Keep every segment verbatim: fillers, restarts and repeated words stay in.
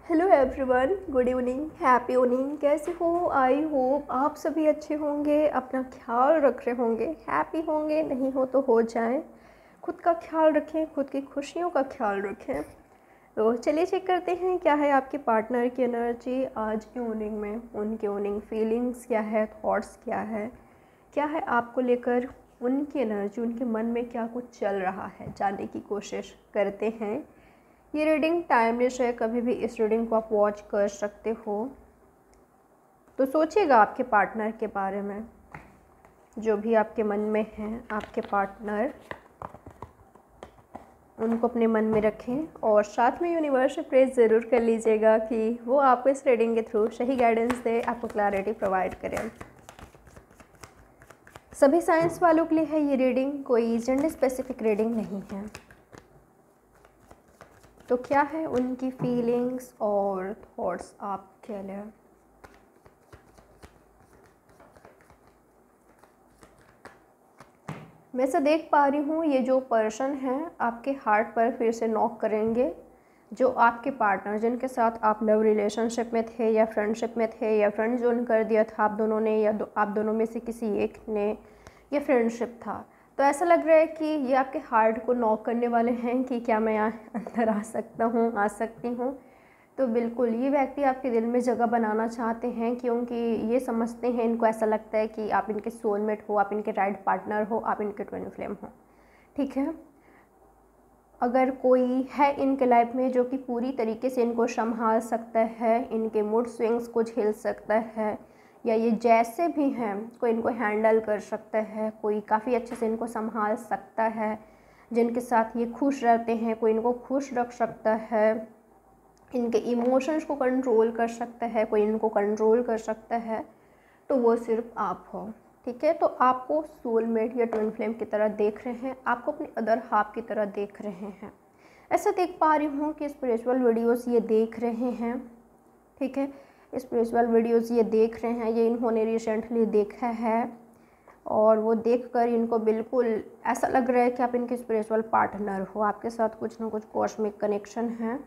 Hello everyone, good evening, happy evening. कैसे हो? I hope आप सभी अच्छे होंगे, अपना ख्याल रख रहे होंगे, हैप्पी होंगे। नहीं हो तो हो जाएं। खुद का ख्याल रखें, खुद की खुशियों का ख्याल रखें। तो चलिए चेक करते हैं क्या है आपके पार्टनर की एनर्जी आज इवनिंग में। उनकी इवनिंग फीलिंग्स क्या है, थॉट्स क्या है, क्या है आपको लेकर उनकी एनर्जी, उनके मन में क्या कुछ चल रहा है, जानने की कोशिश करते हैं। ये रीडिंग टाइमलेस है, कभी भी इस रीडिंग को आप वॉच कर सकते हो। तो सोचिएगा आपके पार्टनर के बारे में, जो भी आपके मन में है आपके पार्टनर, उनको अपने मन में रखें और साथ में यूनिवर्स से प्रेज ज़रूर कर लीजिएगा कि वो आपको इस रीडिंग के थ्रू सही गाइडेंस दे, आपको क्लैरिटी प्रोवाइड करें। सभी साइंस वालों के लिए है ये रीडिंग, कोई जेंडर स्पेसिफिक रीडिंग नहीं है। तो क्या है उनकी फीलिंग्स और थॉट्स आपके लिए। मैं से देख पा रही हूँ ये जो पर्सन है आपके हार्ट पर फिर से नॉक करेंगे। जो आपके पार्टनर, जिनके साथ आप लव रिलेशनशिप में थे या फ्रेंडशिप में थे या फ्रेंड जोन कर दिया था आप दोनों ने, या दो, आप दोनों में से किसी एक ने, या फ्रेंडशिप था, तो ऐसा लग रहा है कि ये आपके हार्ट को नॉक करने वाले हैं कि क्या मैं यहाँ अंदर आ सकता हूँ, आ सकती हूँ। तो बिल्कुल ये व्यक्ति आपके दिल में जगह बनाना चाहते हैं, क्योंकि ये समझते हैं, इनको ऐसा लगता है कि आप इनके सोलमेट हो, आप इनके राइट पार्टनर हो, आप इनके ट्विन फ्लेम हो। ठीक है, अगर कोई है इनके लाइफ में जो कि पूरी तरीके से इनको संभाल सकता है, इनके मूड स्विंग्स को झेल सकता है, या ये जैसे भी हैं कोई इनको हैंडल कर सकता है, कोई काफ़ी अच्छे से इनको संभाल सकता है, जिनके साथ ये खुश रहते हैं, कोई इनको खुश रख सकता है, इनके इमोशंस को कंट्रोल कर सकता है, कोई इनको कंट्रोल कर सकता है, तो वो सिर्फ आप हो। ठीक है, तो आपको सोलमेट या ट्विन फ्लेम की तरह देख रहे हैं, आपको अपने अदर हाफ की तरह देख रहे हैं। ऐसा देख पा रही हूँ कि स्पिरिचुअल वीडियोस ये देख रहे हैं। ठीक है, स्पिरिचुअल वीडियोस ये देख रहे हैं, ये इन्होंने रिसेंटली देखा है और वो देखकर इनको बिल्कुल ऐसा लग रहा है कि आप इनके स्पिरिचुअल पार्टनर हो, आपके साथ कुछ ना कुछ कॉस्मिक कनेक्शन है।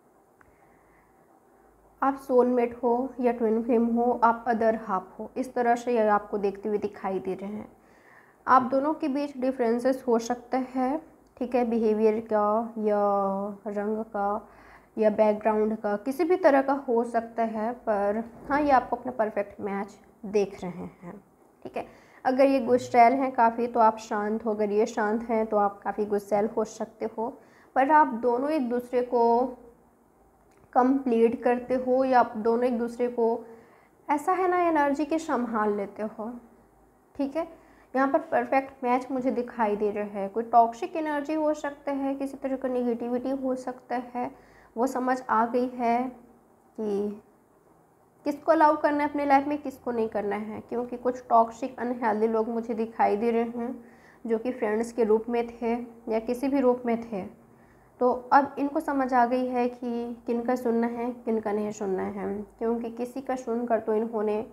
आप सोलमेट हो या ट्विन फ्लेम हो, आप अदर हाफ हो, इस तरह से ये आपको देखते हुए दिखाई दे रहे हैं। आप दोनों के बीच डिफरेंसेस हो सकते हैं, ठीक है, बिहेवियर का या रंग का या बैकग्राउंड का, किसी भी तरह का हो सकता है, पर हाँ ये आपको अपना परफेक्ट मैच देख रहे हैं। ठीक है, अगर ये गुस्सैल हैं काफ़ी तो आप शांत हो, अगर ये शांत हैं तो आप काफ़ी गुस्सैल हो सकते हो, पर आप दोनों एक दूसरे को कंप्लीट करते हो, या आप दोनों एक दूसरे को ऐसा है ना एनर्जी के संभाल लेते हो। ठीक है, यहाँ पर परफेक्ट मैच मुझे दिखाई दे रहा है। कोई टॉक्सिक एनर्जी हो सकता है, किसी तरह का नेगेटिविटी हो सकता है, वो समझ आ गई है कि किसको अलाउ करना है अपने लाइफ में, किसको नहीं करना है, क्योंकि कुछ टॉक्सिक अनहेल्दी लोग मुझे दिखाई दे रहे हैं जो कि फ्रेंड्स के रूप में थे या किसी भी रूप में थे। तो अब इनको समझ आ गई है कि किनका सुनना है, किनका नहीं सुनना है, क्योंकि किसी का सुनकर तो इन्होंने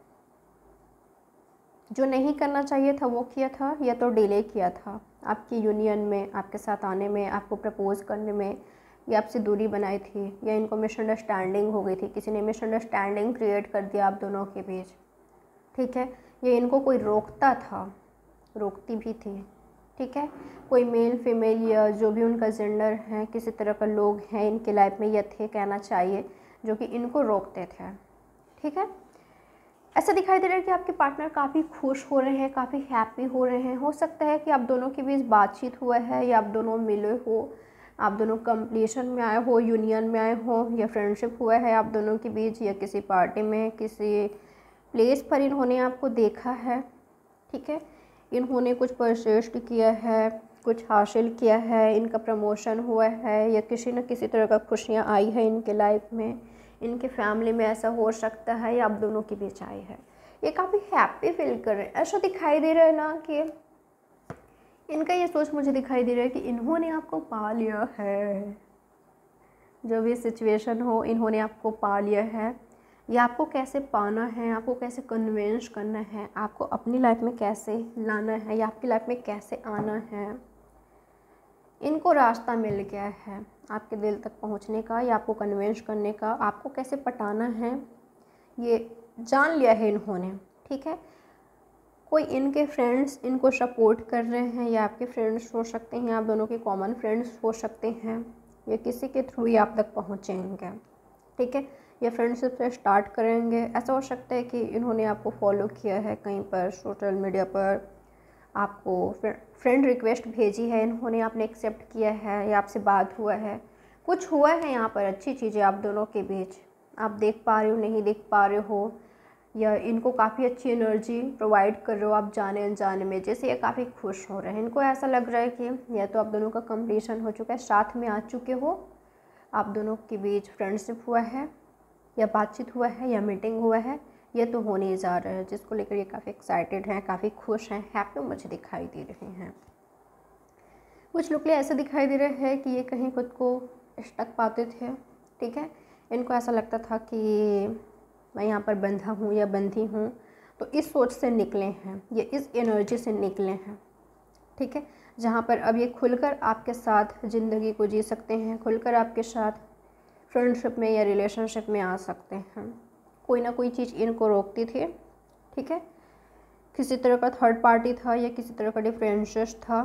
जो नहीं करना चाहिए था वो किया था, या तो डिले किया था आपकी यूनियन में, आपके साथ आने में, आपको प्रपोज करने में, या आपसे दूरी बनाई थी, या इनको मिसअंडरस्टैंडिंग हो गई थी, किसी ने मिसअंडरस्टैंडिंग क्रिएट कर दिया आप दोनों के बीच। ठीक है, ये इनको कोई रोकता था, रोकती भी थी। ठीक है, कोई मेल फीमेल या जो भी उनका जेंडर है, किसी तरह का लोग हैं इनके लाइफ में, या थे कहना चाहिए, जो कि इनको रोकते थे। ठीक है, ऐसा दिखाई दे रहा है कि आपके पार्टनर काफ़ी खुश हो रहे हैं, काफ़ी हैप्पी हो रहे हैं। हो सकता है कि आप दोनों के बीच बातचीत हुआ है, या आप दोनों मिले हो, आप दोनों कंप्लीशन में आए हो, यूनियन में आए हो, या फ्रेंडशिप हुआ है आप दोनों के बीच, या किसी पार्टी में, किसी प्लेस पर इन्होंने आपको देखा है। ठीक है, इन्होंने कुछ परचेज किया है, कुछ हासिल किया है, इनका प्रमोशन हुआ है, या किसी न किसी तरह का खुशियाँ आई है इनके लाइफ में, इनके फैमिली में ऐसा हो सकता है, या आप दोनों के बीच आई है। ये काफ़ी हैप्पी फील कर रहे हैं, ऐसा दिखाई दे रहा है ना कि इनका ये सोच मुझे दिखाई दे रहा है कि इन्होंने आपको पा लिया है। जो भी सिचुएशन हो, इन्होंने आपको पा लिया है, या आपको कैसे पाना है, आपको कैसे कन्विंस करना है, आपको अपनी लाइफ में कैसे लाना है, या आपकी लाइफ में कैसे आना है, इनको रास्ता मिल गया है। आपके दिल तक पहुंचने का या आपको कन्विंस करने का, आपको कैसे पटाना है ये जान लिया है इन्होंने, ठीक है। कोई इनके फ्रेंड्स इनको सपोर्ट कर रहे हैं, या आपके फ्रेंड्स हो सकते हैं, आप दोनों के कॉमन फ्रेंड्स हो सकते हैं, या किसी के थ्रू ही आप तक पहुँचेंगे, ठीक है। या फ्रेंडशिप से स्टार्ट करेंगे। ऐसा हो सकता है कि इन्होंने आपको फॉलो किया है कहीं पर सोशल मीडिया पर, आपको फ्रेंड रिक्वेस्ट भेजी है इन्होंने, आपने एक्सेप्ट किया है, या आपसे बात हुआ है, कुछ हुआ है यहाँ पर अच्छी चीज़ें आप दोनों के बीच, आप देख पा रहे हो नहीं देख पा रहे हो, या इनको काफ़ी अच्छी एनर्जी प्रोवाइड कर रहे हो आप जाने अनजाने में, जैसे ये काफ़ी खुश हो रहे हैं। इनको ऐसा लग रहा है कि या तो आप दोनों का कंप्लीशन हो चुका है, साथ में आ चुके हो, आप दोनों के बीच फ्रेंडशिप हुआ है, या बातचीत हुआ है, या मीटिंग हुआ है, ये तो होने ही जा रहा है, जिसको लेकर ये काफ़ी एक्साइटेड हैं, काफ़ी खुश हैं, हैप्पी मुझे दिखाई दे रहे हैं। कुछ लोग ऐसे दिखाई दे रहे हैं कि ये कहीं खुद को स्टक पाते थे, ठीक है। इनको ऐसा लगता था कि मैं यहाँ पर बंधा हूँ या बंधी हूँ, तो इस सोच से निकले हैं, ये इस एनर्जी से निकले हैं, ठीक है। जहाँ पर अब ये खुलकर आपके साथ ज़िंदगी को जी सकते हैं, खुलकर आपके साथ फ्रेंडशिप में या रिलेशनशिप में आ सकते हैं। कोई ना कोई चीज़ इनको रोकती थी, ठीक है। किसी तरह का थर्ड पार्टी था, या किसी तरह का डिफरेंसेस था।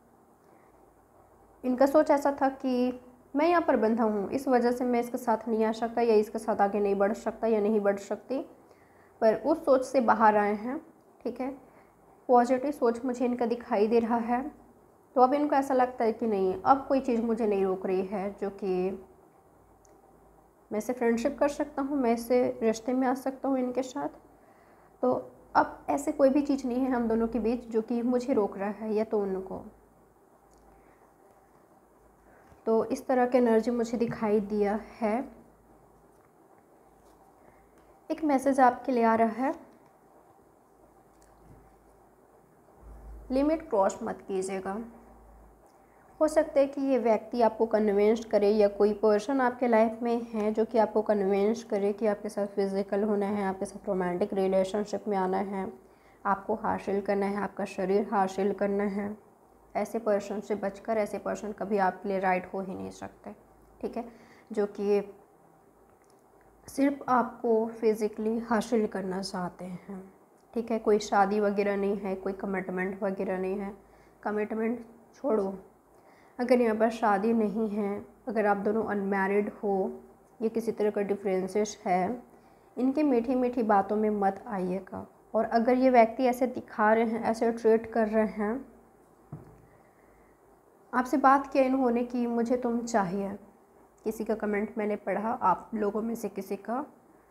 इनका सोच ऐसा था कि मैं यहाँ पर बंधा हूँ, इस वजह से मैं इसके साथ नहीं आ सकता, या इसके साथ आगे नहीं बढ़ सकता, या नहीं बढ़ सकती, पर उस सोच से बाहर आए हैं, ठीक है। पॉजिटिव सोच मुझे इनका दिखाई दे रहा है। तो अब इनको ऐसा लगता है कि नहीं, अब कोई चीज़ मुझे नहीं रोक रही है, जो कि मैं इससे फ्रेंडशिप कर सकता हूँ, मैं इससे रिश्ते में आ सकता हूँ इनके साथ। तो अब ऐसे कोई भी चीज़ नहीं है हम दोनों के बीच जो कि मुझे रोक रहा है, या तो उनको। तो इस तरह की एनर्जी मुझे दिखाई दिया है। एक मैसेज आपके लिए आ रहा है, लिमिट क्रॉस मत कीजिएगा। हो सकता है कि ये व्यक्ति आपको कन्विंस करे, या कोई पर्सन आपके लाइफ में है जो कि आपको कन्विंस करे कि आपके साथ फिज़िकल होना है, आपके साथ रोमांटिक रिलेशनशिप में आना है, आपको हासिल करना है, आपका शरीर हासिल करना है। ऐसे पर्सन से बचकर, ऐसे पर्सन कभी आपके लिए राइट हो ही नहीं सकते, ठीक है। जो कि सिर्फ आपको फिज़िकली हासिल करना चाहते हैं, ठीक है। कोई शादी वगैरह नहीं है, कोई कमिटमेंट वगैरह नहीं है। कमिटमेंट छोड़ो, अगर यहाँ पर शादी नहीं है, अगर आप दोनों अनमैरिड हो, ये किसी तरह का डिफरेंसेस है, इनकी मीठी मीठी बातों में मत आइएगा। और अगर ये व्यक्ति ऐसे दिखा रहे हैं, ऐसे ट्रीट कर रहे हैं, आपसे बात किया इन्होंने कि मुझे तुम चाहिए, किसी का कमेंट मैंने पढ़ा आप लोगों में से किसी का,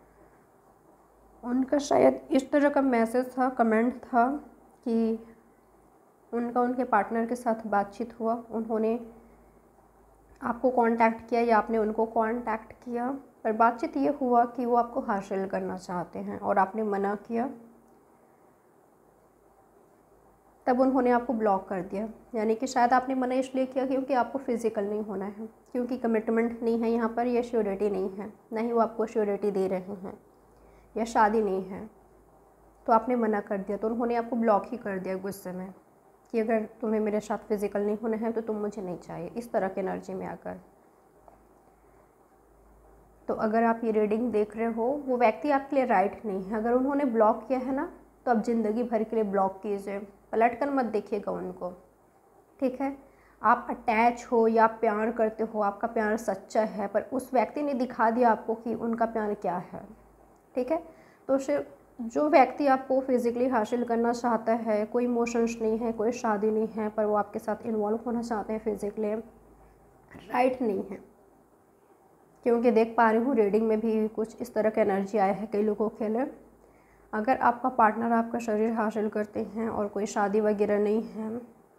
उनका शायद इस तरह का मैसेज था, कमेंट था कि उनका उनके पार्टनर के साथ बातचीत हुआ, उन्होंने आपको कांटेक्ट किया या आपने उनको कांटेक्ट किया, पर बातचीत ये हुआ कि वो आपको हासिल करना चाहते हैं और आपने मना किया, तब उन्होंने आपको ब्लॉक कर दिया। यानी कि शायद आपने मना इसलिए किया क्योंकि आपको फिज़िकल नहीं होना है, क्योंकि कमिटमेंट नहीं है यहाँ पर, ये श्योरिटी नहीं है, ना ही वो आपको श्योरिटी दे रहे हैं, या शादी नहीं है, तो आपने मना कर दिया। तो उन्होंने आपको ब्लॉक ही कर दिया गुस्से में कि अगर तुम्हें मेरे साथ फिज़िकल नहीं होना है तो तुम मुझे नहीं चाहिए, इस तरह की एनर्जी में आकर। तो अगर आप ये रीडिंग देख रहे हो, वो व्यक्ति आपके लिए राइट नहीं है। अगर उन्होंने ब्लॉक किया है ना, तो आप ज़िंदगी भर के लिए ब्लॉक कीजिए, पलट कर मत देखिएगा उनको, ठीक है। आप अटैच हो या आप प्यार करते हो, आपका प्यार सच्चा है, पर उस व्यक्ति ने दिखा दिया आपको कि उनका प्यार क्या है, ठीक है। तो सिर्फ जो व्यक्ति आपको फिज़िकली हासिल करना चाहता है, कोई इमोशंस नहीं है, कोई शादी नहीं है, पर वो आपके साथ इन्वॉल्व होना चाहते हैं फिज़िकली, राइट नहीं है। क्योंकि देख पा रही हूँ रीडिंग में भी कुछ इस तरह का एनर्जी आया है कई लोगों के लिए। अगर आपका पार्टनर आपका शरीर हासिल करते हैं और कोई शादी वगैरह नहीं है,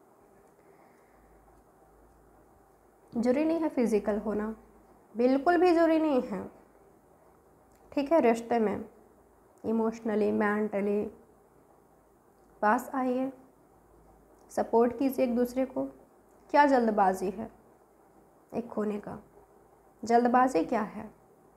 जरूरी नहीं है फिज़िकल होना, बिल्कुल भी ज़रूरी नहीं है, ठीक है। रिश्ते में इमोशनली, मेंटली पास आइए, सपोर्ट कीजिए एक दूसरे को। क्या जल्दबाजी है एक खोने का, जल्दबाजी क्या है?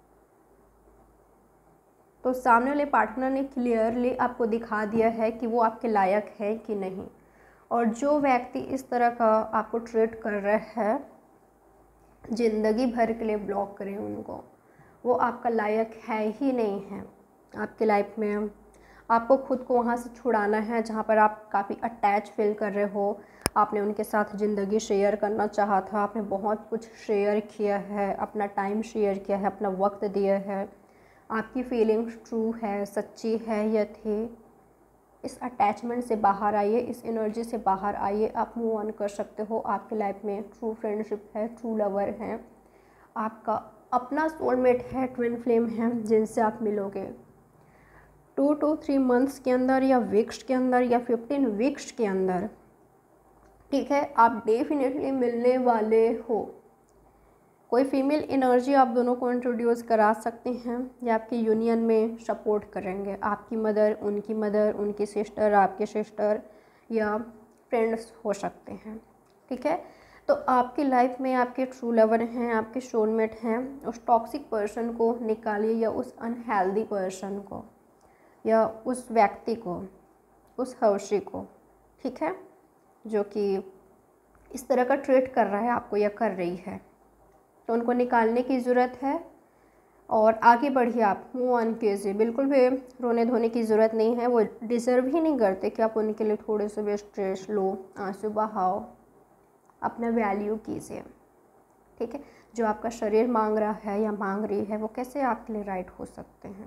तो सामने वाले पार्टनर ने क्लियरली आपको दिखा दिया है कि वो आपके लायक है कि नहीं। और जो व्यक्ति इस तरह का आपको ट्रीट कर रहा है, ज़िंदगी भर के लिए ब्लॉक करें उनको, वो आपका लायक है ही नहीं है आपके लाइफ में। आपको खुद को वहाँ से छुड़ाना है जहाँ पर आप काफ़ी अटैच फील कर रहे हो। आपने उनके साथ ज़िंदगी शेयर करना चाहा था, आपने बहुत कुछ शेयर किया है, अपना टाइम शेयर किया है, अपना वक्त दिया है, आपकी फीलिंग्स ट्रू है, सच्ची है या थी। इस अटैचमेंट से बाहर आइए, इस एनर्जी से बाहर आइए, आप मूव ऑन कर सकते हो। आपकी लाइफ में ट्रू फ्रेंडशिप है, ट्रू लवर है, आपका अपना सोलमेट है, ट्विन फ्लेम है, जिनसे आप मिलोगे टू टू थ्री मंथ्स के अंदर या वीक्स के अंदर या फिफ्टीन वीक्स के अंदर। ठीक है, आप डेफिनेटली मिलने वाले हो। कोई फीमेल एनर्जी आप दोनों को इंट्रोड्यूस करा सकते हैं या आपकी यूनियन में सपोर्ट करेंगे। आपकी मदर, उनकी मदर, उनकी सिस्टर, आपके सिस्टर या फ्रेंड्स हो सकते हैं। ठीक है, तो आपकी लाइफ में आपके ट्रू लवर हैं, आपके सोलमेट हैं। उस टॉक्सिक पर्सन को निकालिए या उस अनहेल्दी पर्सन को या उस व्यक्ति को, उस हर्षी को, ठीक है, जो कि इस तरह का ट्रीट कर रहा है आपको या कर रही है। तो उनको निकालने की ज़रूरत है और आगे बढ़िए, आप मूव ऑन कीजिए। बिल्कुल भी रोने धोने की ज़रूरत नहीं है, वो डिज़र्व ही नहीं करते कि आप उनके लिए थोड़े से भी स्ट्रेस लो, आंसू बहाओ। अपना वैल्यू कीजिए। ठीक है, जो आपका शरीर मांग रहा है या मांग रही है वो कैसे आपके लिए राइट हो सकते हैं,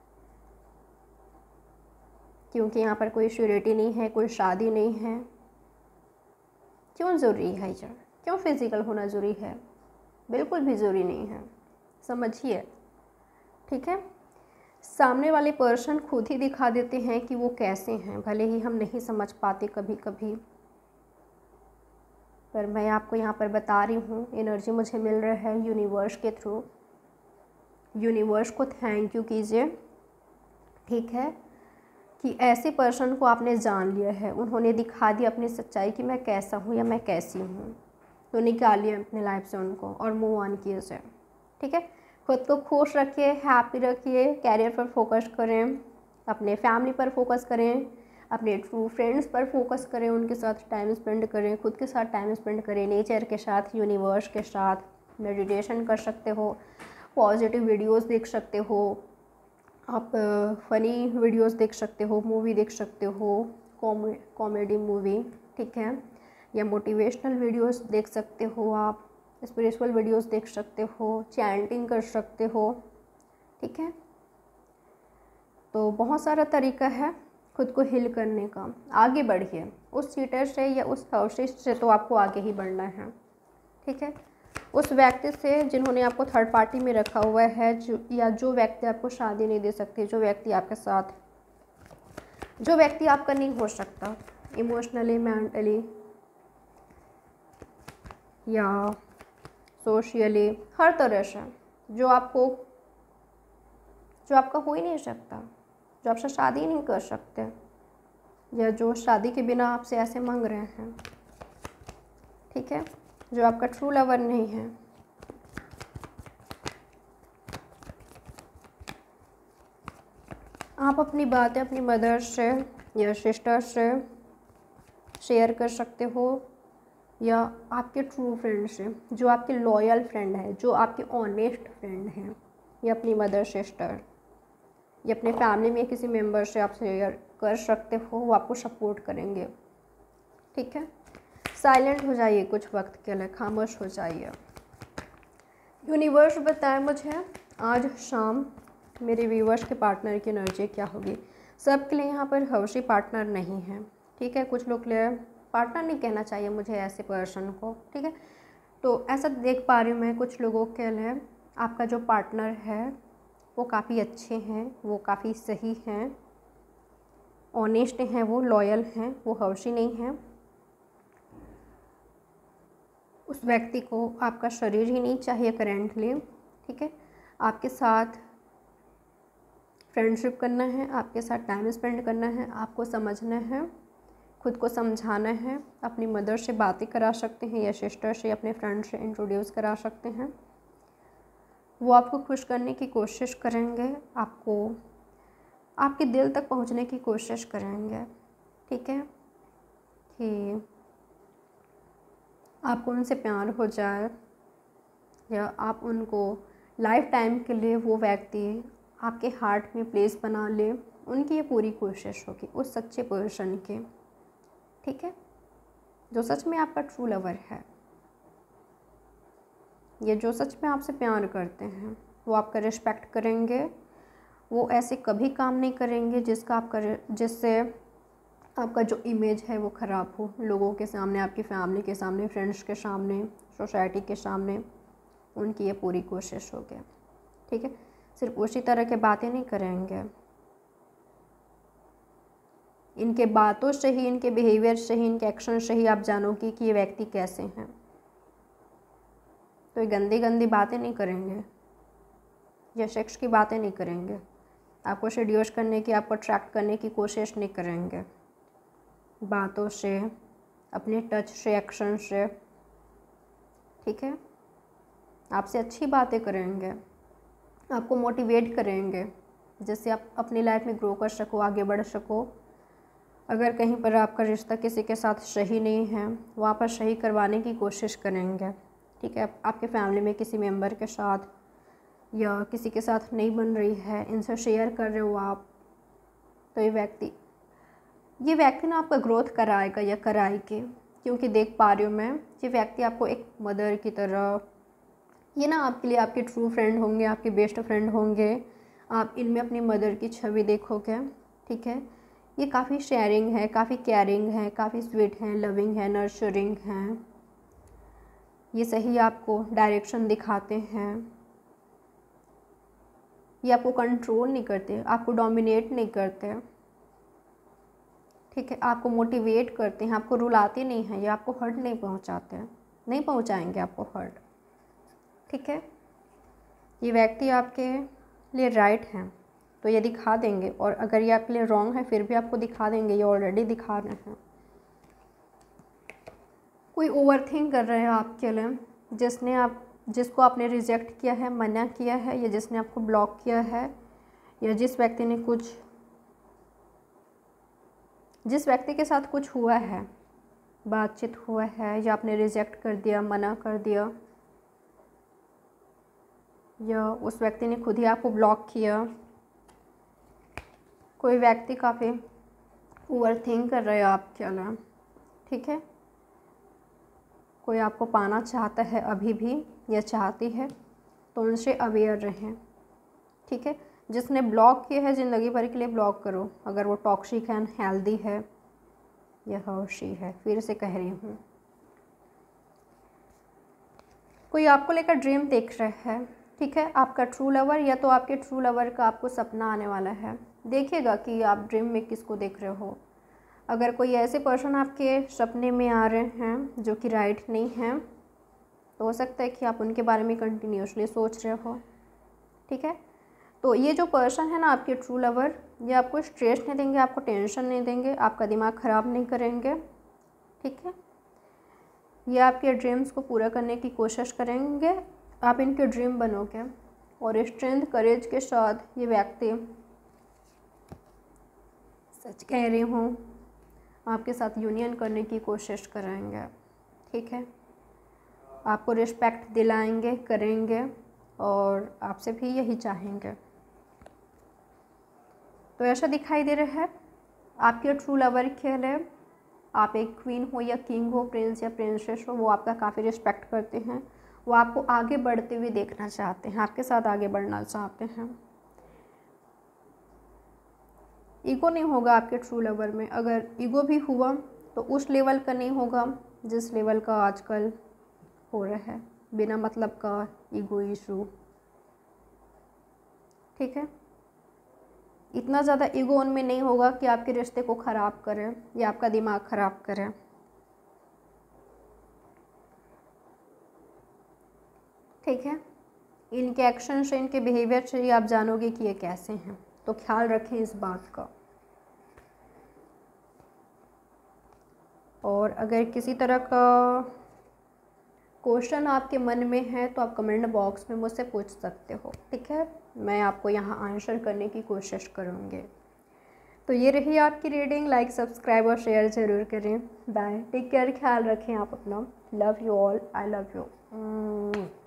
क्योंकि यहाँ पर कोई श्योरिटी नहीं है, कोई शादी नहीं है। क्यों ज़रूरी है ये, क्यों फिज़िकल होना ज़रूरी है? बिल्कुल भी ज़रूरी नहीं है, समझिए। ठीक है, सामने वाले पर्सन खुद ही दिखा देते हैं कि वो कैसे हैं, भले ही हम नहीं समझ पाते कभी कभी, पर मैं आपको यहाँ पर बता रही हूँ एनर्जी मुझे मिल रहा है यूनिवर्स के थ्रू। यूनिवर्स को थैंक यू कीजिए। ठीक है, कि ऐसे पर्सन को आपने जान लिया है, उन्होंने दिखा दिया अपनी सच्चाई कि मैं कैसा हूँ या मैं कैसी हूँ। तो निकालिए अपने लाइफ से उनको और मूव ऑन कीजिए। ठीक है, खुद को खुश रखिए, हैप्पी रखिए, कैरियर पर फोकस करें, अपने फैमिली पर फोकस करें, अपने ट्रू फ्रेंड्स पर फोकस करें, उनके साथ टाइम स्पेंड करें, खुद के साथ टाइम स्पेंड करें, नेचर के साथ, यूनिवर्स के साथ। मेडिटेशन कर सकते हो, पॉजिटिव वीडियोस देख सकते हो, आप फ़नी वीडियोस देख सकते हो, मूवी देख सकते हो, कॉमे कॉमेडी मूवी, ठीक है, या मोटिवेशनल वीडियोस देख सकते हो, आप स्पिरिचुअल वीडियोस देख सकते हो, चैंटिंग कर सकते हो। ठीक है, तो बहुत सारा तरीका है खुद को हील करने का। आगे बढ़िए, उस चीटर से या उस हर्षित से तो आपको आगे ही बढ़ना है। ठीक है, उस व्यक्ति से जिन्होंने आपको थर्ड पार्टी में रखा हुआ है, जो या जो व्यक्ति आपको शादी नहीं दे सकते, जो व्यक्ति आपके साथ, जो व्यक्ति आपका नहीं हो सकता इमोशनली, मेंटली या सोशली, हर तरह से, जो आपको जो आपका हो ही नहीं सकता, जो आपसे शादी नहीं कर सकते, या जो शादी के बिना आपसे ऐसे मांग रहे हैं। ठीक है, जो आपका ट्रू लवर नहीं है। आप अपनी बातें अपनी मदर से या सिस्टर से शेयर कर सकते हो, या आपके ट्रू फ्रेंड से, जो आपके लॉयल फ्रेंड है, जो आपके ऑनेस्ट फ्रेंड हैं, या अपनी मदर सिस्टर या अपने फैमिली में किसी मेंबर से आप शेयर कर सकते हो, वो आपको सपोर्ट करेंगे। ठीक है, साइलेंट हो जाइए कुछ वक्त के लिए, खामोश हो जाइए। यूनिवर्स बताए मुझे आज शाम मेरे व्यूवर्स के पार्टनर की एनर्जी क्या होगी। सबके लिए यहाँ पर हर्षी पार्टनर नहीं है। ठीक है, कुछ लोग लिए पार्टनर नहीं कहना चाहिए मुझे ऐसे पर्सन को। ठीक है, तो ऐसा देख पा रही हूँ मैं, कुछ लोगों के लिए आपका जो पार्टनर है वो काफ़ी अच्छे हैं, वो काफ़ी सही हैं, ऑनेस्ट हैं, वो लॉयल हैं, वो हर्षी नहीं हैं। उस व्यक्ति को आपका शरीर ही नहीं चाहिए करेंटली। ठीक है, आपके साथ फ्रेंडशिप करना है, आपके साथ टाइम स्पेंड करना है, आपको समझना है, खुद को समझाना है। अपनी मदर से बातें करा सकते हैं या सिस्टर से, अपने फ्रेंड से इंट्रोड्यूस करा सकते हैं। वो आपको खुश करने की कोशिश करेंगे, आपको आपके दिल तक पहुंचने की कोशिश करेंगे। ठीक है, कि आपको उनसे प्यार हो जाए, या आप उनको लाइफ टाइम के लिए वो व्यक्ति आपके हार्ट में प्लेस बना ले, उनकी ये पूरी कोशिश होगी उस सच्चे पर्सन की, ठीक है, जो सच में आपका ट्रू लवर है। ये जो सच में आपसे प्यार करते हैं, वो आपका रिस्पेक्ट करेंगे, वो ऐसे कभी काम नहीं करेंगे जिसका आपका जिससे आपका जो इमेज है वो ख़राब हो लोगों के सामने, आपकी फैमिली के सामने, फ्रेंड्स के सामने, सोसाइटी के सामने। उनकी ये पूरी कोशिश होगी, ठीक है। सिर्फ उसी तरह के बातें नहीं करेंगे, इनके बातों से ही, इनके बिहेवियर से ही, इनके एक्शन से ही आप जानोगे कि ये व्यक्ति कैसे हैं। तो ये गंदी गंदी बातें नहीं करेंगे या सेक्स की बातें नहीं करेंगे, आपको सेड्यूस करने की, आपको अट्रैक्ट करने की कोशिश नहीं करेंगे, बातों से, अपने टच से, एक्शन से, ठीक है। आपसे अच्छी बातें करेंगे, आपको मोटिवेट करेंगे जिससे आप अपनी लाइफ में ग्रो कर सको, आगे बढ़ सको। अगर कहीं पर आपका रिश्ता किसी के साथ सही नहीं है, वहाँ पर सही करवाने की कोशिश करेंगे, ठीक है। आपके फैमिली में किसी मेंबर के साथ या किसी के साथ नहीं बन रही है, इनसे शेयर कर रहे हो आप, तो ये व्यक्ति ये व्यक्ति ना आपका ग्रोथ कराएगा या कराएगी, क्योंकि देख पा रही हूँ मैं, ये व्यक्ति आपको एक मदर की तरह, ये ना आपके लिए आपके ट्रू फ्रेंड होंगे, आपके बेस्ट फ्रेंड होंगे, आप इनमें अपनी मदर की छवि देखोगे, ठीक है। ये काफ़ी शेयरिंग है, काफ़ी केयरिंग है, काफ़ी स्वीट है, लविंग है, नर्चरिंग है, ये सही आपको डायरेक्शन दिखाते हैं, ये आपको कंट्रोल नहीं करते, आपको डोमिनेट नहीं करते, ठीक है। आपको मोटिवेट करते हैं, आपको रुलाते नहीं हैं, ये आपको हर्ट नहीं पहुंचाते, नहीं पहुंचाएंगे आपको हर्ट, ठीक है। ये व्यक्ति आपके लिए राइट हैं तो ये दिखा देंगे, और अगर ये आपके लिए रॉन्ग है फिर भी आपको दिखा देंगे, ये ऑलरेडी दिखा रहे हैं। कोई ओवरथिंक कर रहे हैं आपके लिए, जिसने आप जिसको आपने रिजेक्ट किया है, मना किया है, या जिसने आपको ब्लॉक किया है, या जिस व्यक्ति ने कुछ जिस व्यक्ति के साथ कुछ हुआ है, बातचीत हुआ है, या आपने रिजेक्ट कर दिया, मना कर दिया, या उस व्यक्ति ने खुद ही आपको ब्लॉक किया। कोई व्यक्ति काफ़ी ओवरथिंक कर रहे हैं आपके लिए, ठीक है। कोई आपको पाना चाहता है अभी भी या चाहती है, तो उनसे अवेयर रहें, ठीक है। जिसने ब्लॉक किया है ज़िंदगी भर के लिए ब्लॉक करो, अगर वो टॉक्सिक है, अनहेल्दी है, या हर्शी है, फिर से कह रही हूँ। कोई आपको लेकर ड्रीम देख रहा है, ठीक है, आपका ट्रू लवर, या तो आपके ट्रू लवर का आपको सपना आने वाला है। देखिएगा कि आप ड्रीम में किसको देख रहे हो। अगर कोई ऐसे पर्सन आपके सपने में आ रहे हैं जो कि राइट नहीं हैं, तो हो सकता है कि आप उनके बारे में कंटिन्यूसली सोच रहे हो, ठीक है। तो ये जो पर्सन है ना आपके ट्रू लवर, ये आपको स्ट्रेस नहीं देंगे, आपको टेंशन नहीं देंगे, आपका दिमाग ख़राब नहीं करेंगे, ठीक है। ये आपके ड्रीम्स को पूरा करने की कोशिश करेंगे, आप इनके ड्रीम बनोगे, और स्ट्रेंथ, करेज के साथ ये व्यक्ति, सच कह रही हूँ, आपके साथ यूनियन करने की कोशिश करेंगे, ठीक है। आपको रिस्पेक्ट दिलाएंगे, करेंगे, और आपसे भी यही चाहेंगे। तो ऐसा दिखाई दे रहा है आपके ट्रू लवर के लिए, आप एक क्वीन हो या किंग हो, प्रिंस या प्रिंसेस हो, वो आपका काफ़ी रिस्पेक्ट करते हैं, वो आपको आगे बढ़ते हुए देखना चाहते हैं, आपके साथ आगे बढ़ना चाहते हैं। ईगो नहीं होगा आपके ट्रू लवर में, अगर ईगो भी हुआ तो उस लेवल का नहीं होगा जिस लेवल का आजकल हो रहा है, बिना मतलब का ईगो इशू, ठीक है। इतना ज़्यादा ईगो उनमें नहीं होगा कि आपके रिश्ते को ख़राब करें या आपका दिमाग ख़राब करें, ठीक है। इनके एक्शन से, इनके बिहेवियर से ही आप जानोगे कि ये कैसे हैं, तो ख्याल रखें इस बात का। और अगर किसी तरह का क्वेश्चन आपके मन में है तो आप कमेंट बॉक्स में मुझसे पूछ सकते हो, ठीक है, मैं आपको यहाँ आंसर करने की कोशिश करूँगी। तो ये रही आपकी रीडिंग, लाइक, सब्सक्राइब और शेयर ज़रूर करें। बाय, टेक केयर, ख्याल रखें आप अपना। Love you all, I love you.